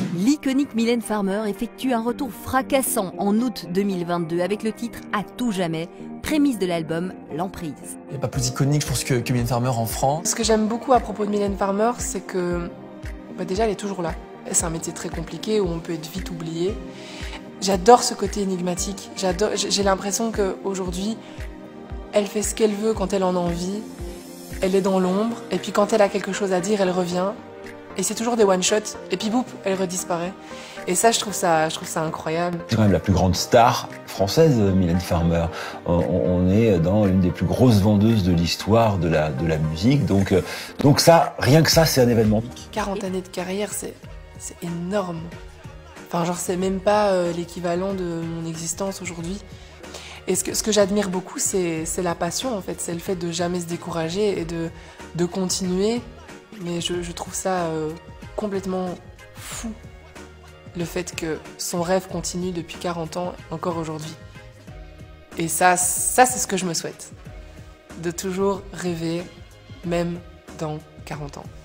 L'iconique Mylène Farmer effectue un retour fracassant en août 2022 avec le titre « À tout jamais », prémisse de l'album « L'Emprise ». Il n'y a pas plus iconique, je pense, que Mylène Farmer en France. Ce que j'aime beaucoup à propos de Mylène Farmer, c'est que déjà elle est toujours là. C'est un métier très compliqué où on peut être vite oublié. J'adore ce côté énigmatique. J'ai l'impression qu'aujourd'hui, elle fait ce qu'elle veut quand elle en a envie. Elle est dans l'ombre, et puis quand elle a quelque chose à dire, elle revient. Et c'est toujours des one-shots, et puis boum, elle redisparaît. Et ça, je trouve ça incroyable. C'est quand même la plus grande star française, Mylène Farmer. On est dans une des plus grosses vendeuses de l'histoire de la musique. Donc ça, rien que ça, c'est un événement. 40 années de carrière, c'est énorme. Enfin, genre, c'est même pas l'équivalent de mon existence aujourd'hui. Et ce que j'admire beaucoup, c'est la passion, en fait. C'est le fait de jamais se décourager et de continuer. Mais je trouve ça complètement fou, le fait que son rêve continue depuis 40 ans, encore aujourd'hui. Et ça c'est ce que je me souhaite. De toujours rêver, même dans 40 ans.